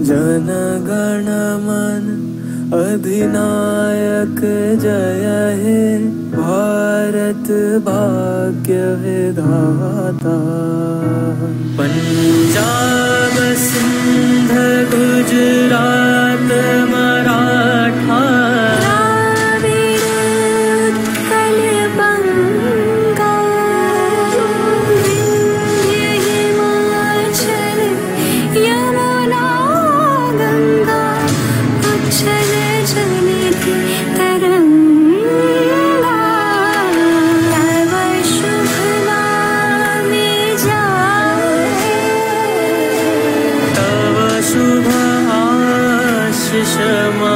जन गण मन अधिनायक जय हे भारत भाग्य विधाता। पंजाब सिंध गुजरात मराठा शुभ आशीष